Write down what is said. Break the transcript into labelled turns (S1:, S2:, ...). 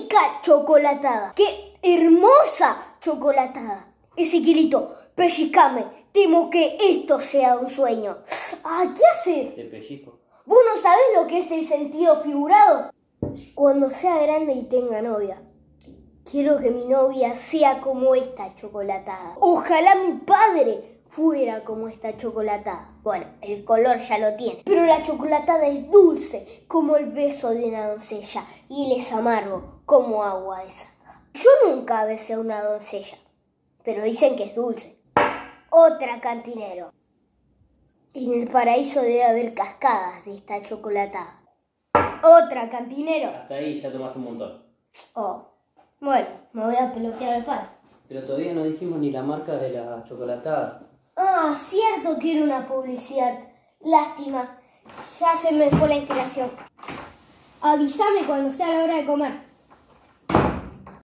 S1: rica chocolatada. ¡Qué hermosa chocolatada! Ezequielito, pellizcame. Temo que esto sea un sueño. Ah, ¿qué haces?
S2: Te pellizco.
S1: ¿Vos no sabés lo que es el sentido figurado? Cuando sea grande y tenga novia, quiero que mi novia sea como esta chocolatada. Ojalá mi padre fuera como esta chocolatada. Bueno, el color ya lo tiene. Pero la chocolatada es dulce como el beso de una doncella y él es amargo como agua de zanja. Yo nunca besé a una doncella, pero dicen que es dulce. Otra, cantinero. En el paraíso debe haber cascadas de esta chocolatada. Otra, cantinero.
S2: Hasta ahí ya tomaste un montón.
S1: Oh, bueno, me voy a pelotear al pan.
S2: Pero todavía no dijimos ni la marca de la chocolatada.
S1: Ah, cierto que era una publicidad. Lástima, ya se me fue la inspiración. Avísame cuando sea la hora de comer.